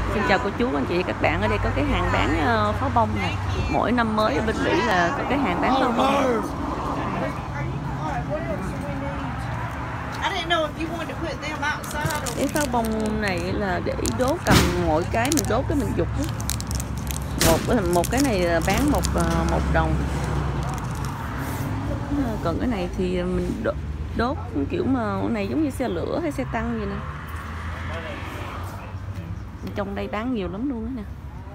Xin chào cô chú anh chị các bạn, ở đây có cái hàng bán pháo bông này. Mỗi năm mới ở bên Mỹ là có cái hàng bán pháo bông. Cái pháo bông này là để đốt, cầm mỗi cái mình đốt cái mình giục. Một cái này bán một đồng. Còn cái này thì mình đốt kiểu mà cái này giống như xe lửa hay xe tăng vậy nè. Trong đây bán nhiều lắm luôn đó nè.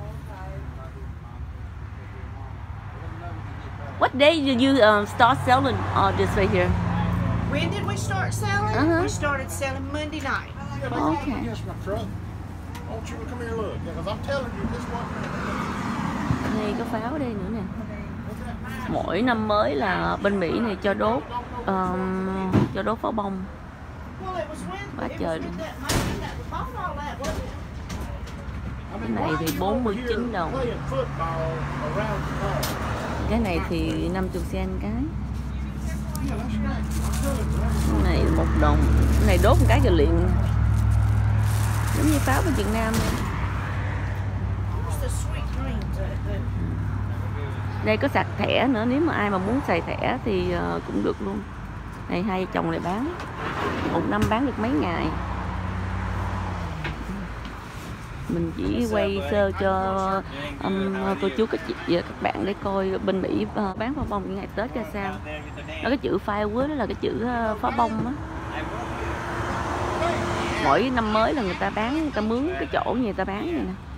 What day did you start selling this right here? When did we start selling? We started selling Monday night. Okay. Đây có pháo ở đây nữa nè. Mỗi năm mới là bên Mỹ này cho đốt pháo bông. Quá trời luôn. Cái này thì 49 đồng. Cái này thì 50 cent cái. Cái này 1 đồng. Cái này đốt một cái cho liền. Giống như pháo ở Việt Nam này. Đây có sạc thẻ nữa, nếu mà ai mà muốn xài thẻ thì cũng được luôn. Này hai chồng này bán. Một năm bán được mấy ngày. Mình chỉ quay sơ cho cô chú các chị và các bạn để coi bên Mỹ bán pháo bông những ngày Tết ra sao. Đó, cái chữ fireworks đó là cái chữ pháo bông á. Mỗi năm mới là người ta bán, người ta mướn cái chỗ như người ta bán vậy nè.